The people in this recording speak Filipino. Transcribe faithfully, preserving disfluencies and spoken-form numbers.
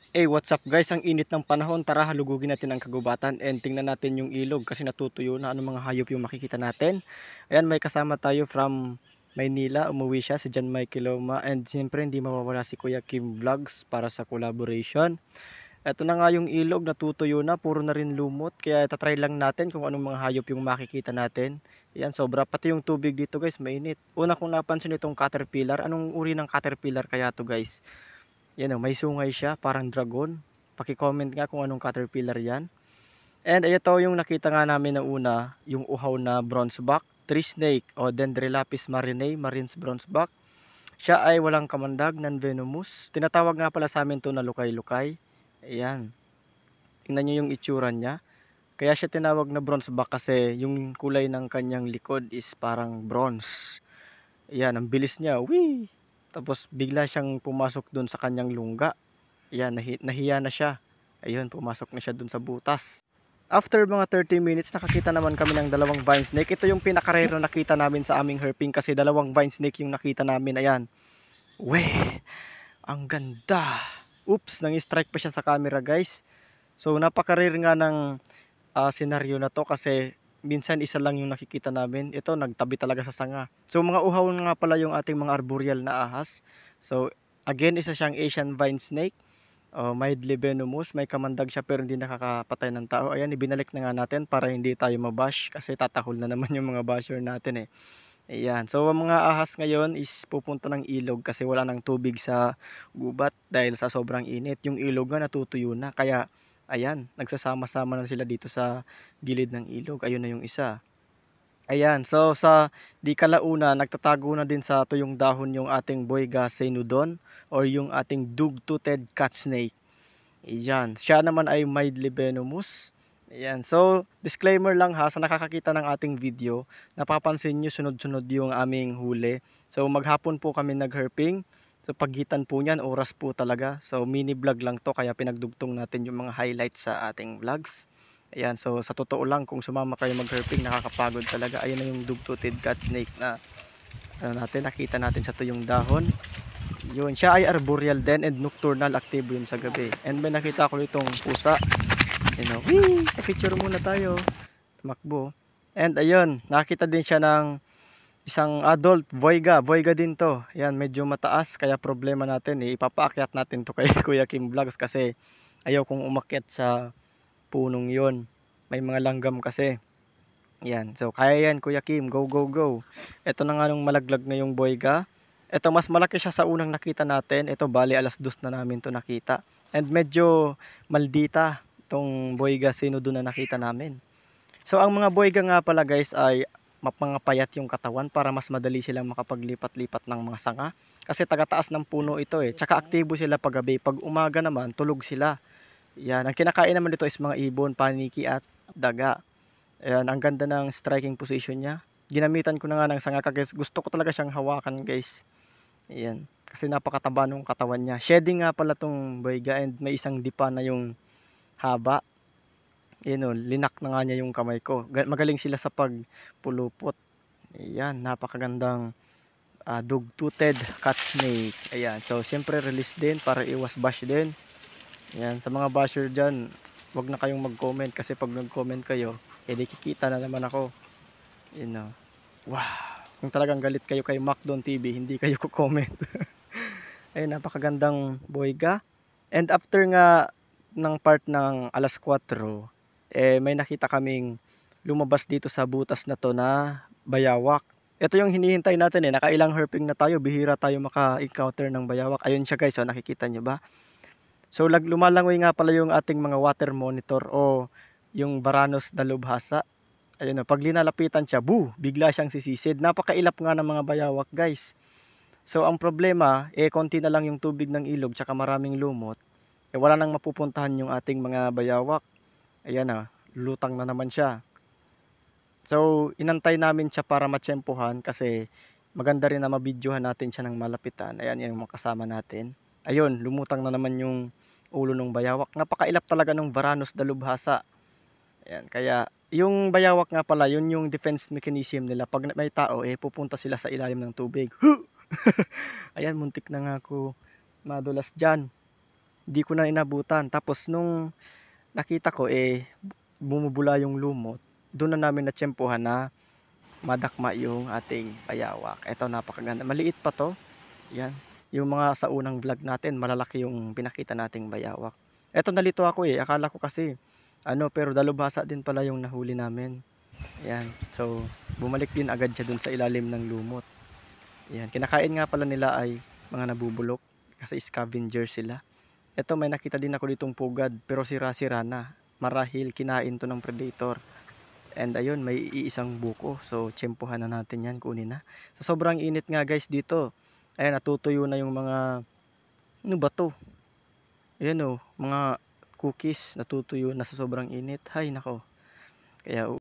Hey, what's up guys? Ang init ng panahon. Tara, halugugin natin ang kagubatan and tingnan natin yung ilog kasi natutuyo na. Anong mga hayop yung makikita natin. Ayan, may kasama tayo from Maynila. Umuwi siya si John Michael Loma and siyempre hindi mawawala si Kuya Kim Vlogs para sa collaboration. Ito na nga yung ilog, natutuyo na. Puro na rin lumot. Kaya itatry lang natin kung anong mga hayop yung makikita natin. Ayan, sobra. Pati yung tubig dito guys, mainit. Una kong napansin itong caterpillar. Anong uri ng caterpillar kaya to guys? Yan o, may sungay siya, parang dragon. Paki-comment nga kung anong caterpillar yan. And ito yung nakita nga namin na una, yung uhaw na bronzeback, tree snake o Dendrolapis marinae, Marines bronzeback. Siya ay walang kamandag, non-venomous. Tinatawag nga pala sa amin to na lukay-lukay. Ayan. Tingnan nyo yung itsura niya. Kaya siya tinawag na bronzeback kasi yung kulay ng kanyang likod is parang bronze. Ayan, ang bilis niya. Whee! Tapos bigla siyang pumasok dun sa kanyang lungga. Ayan, nahi nahiya na siya. Ayun, pumasok na siya dun sa butas. After mga thirty minutes, nakakita naman kami ng dalawang vine snake. Ito yung pinaka-rare na nakita namin sa aming herping kasi dalawang vine snake yung nakita namin. Ayan. Weh, ang ganda. Oops, nang-strike pa siya sa camera guys. So napaka-rare nga ng uh, senaryo na to kasi minsan isa lang yung nakikita namin. Ito nagtabi talaga sa sanga. So mga uhaw nga pala yung ating mga arboreal na ahas. So again, isa siyang Asian vine snake. Oh, mildly venomous, may kamandag siya pero hindi nakakapatay ng tao. Ayan, ibinalik na nga natin para hindi tayo mabash kasi tatahol na naman yung mga basher natin eh. Ayan, so ang mga ahas ngayon is pupunta ng ilog kasi wala nang tubig sa gubat dahil sa sobrang init. Yung ilog nga natutuyo na kaya ayan, nagsasama-sama na sila dito sa gilid ng ilog. Ayun na yung isa. Ayan, so sa di kalauna, nagtatago na din sa tuyong dahon yung ating Boyga Cynodon or yung ating dug-toothed cat snake. Ayan, siya naman ay mildly venomous. Ayan, so disclaimer lang ha, sa nakakakita ng ating video, napapansin nyo sunod-sunod yung aming huli. So maghapon po kami nagherping. So pagitan po niyan, oras po talaga. So mini vlog lang to kaya pinagdugtong natin yung mga highlights sa ating vlogs. Ayan, so sa totoo lang kung sumama kayo mag-herping, nakakapagod talaga. Ayun na yung dug-toothed cat snake na ano natin, nakita natin sa tuyong dahon. Yun, siya ay arboreal din and nocturnal, active yun sa gabi. And may nakita ko itong pusa. You know, wee! Picture muna tayo. Tumakbo. And ayun, nakita din siya ng isang adult Voyga. Voyga din to. Ayan, medyo mataas kaya problema natin eh. Ipapaakyat natin to kay Kuya Kim Vlogs kasi ayaw kong umakyat sa punong yon. May mga langgam kasi. Ayan, so kaya yan Kuya Kim, go go go. Ito na nga nung malaglag na yung Voyga. Ito mas malaki siya sa unang nakita natin. Ito bali alas dos na namin to nakita. And medyo maldita itong Boyga Cynodon na nakita namin. So ang mga Boyga nga pala guys ay mapangapayat yung katawan para mas madali silang makapaglipat-lipat ng mga sanga. Kasi taga-taas ng puno ito eh. Tsaka aktibo sila pag gabi. Pag umaga naman, tulog sila. Yan, ang kinakain naman dito is mga ibon, paniki at daga. Ayan, ang ganda ng striking position niya. Ginamitan ko na nga ng sanga kasi gusto ko talaga siyang hawakan guys. Ayan, kasi napakataba ng katawan niya. Shedding nga pala tong Boyga and may isang dipa na yung haba. Ayan o, linak na nga niya yung kamay ko. Magaling sila sa pagpulupot. Ayan, napakagandang uh, dug-toothed cat snake. Ayan, so siyempre release din para iwas bash din. Ayan, sa mga basher dyan, wag na kayong mag-comment kasi pag nag-comment kayo, eh di kikita na naman ako. You know, wow. Kung talagang galit kayo kay Macdon T V, hindi kayo ko-comment. Ayun, napakagandang Boyga. And after nga ng part ng alas kwatro, eh may nakita kaming lumabas dito sa butas na to na bayawak. Ito yung hinihintay natin eh, nakailang herping na tayo, bihira tayo maka-encounter ng bayawak. Ayun siya guys, so nakikita nyo ba? So lumalangoy nga pala yung ating mga water monitor o yung Varanus dalubhasa. Ayun o, pag linalapitan siya, boo, bigla siyang sisisid. Napakailap nga ng mga bayawak guys. So ang problema, eh konti na lang yung tubig ng ilog tsaka maraming lumot. Eh wala nang mapupuntahan yung ating mga bayawak. Ayan na, lutang na naman siya. So inantay namin siya para matsempohan kasi maganda rin na mabidyohan natin siya ng malapitan. Ayan, yan yung mga kasama natin. Ayun, lumutang na naman yung ulo ng bayawak. Napakailap talaga ng Varanus dalubhasa. Ayan, kaya yung bayawak nga pala, yun yung defense mechanism nila. Pag may tao, eh pupunta sila sa ilalim ng tubig. Ayan, muntik na nga ako madulas dyan. di ko na inabutan. Tapos nung nakita ko eh bumubula yung lumot, doon na namin natsyempohan na madakma yung ating bayawak. Ito napakaganda. Maliit pa to. Yan. Yung mga sa unang vlog natin, malalaki yung pinakita nating bayawak. Ito nalito ako eh. Akala ko kasi ano, pero dalubhasa din pala yung nahuli namin. Yan. So, bumalik din agad siya dun sa ilalim ng lumot. Yan. Kinakain nga pala nila ay mga nabubulok kasi scavenger sila. Ito may nakita din ako ditong pugad pero sira-sira na. Marahil kinain to ng predator. And ayun, may iisang buko. So, tsempohan na natin yan, kunin na. So, sobrang init nga guys dito. Ayan, natutuyo na yung mga, ano ba to? Ayan o, mga cookies, natutuyo na sa sobrang init. Hay nako. Kaya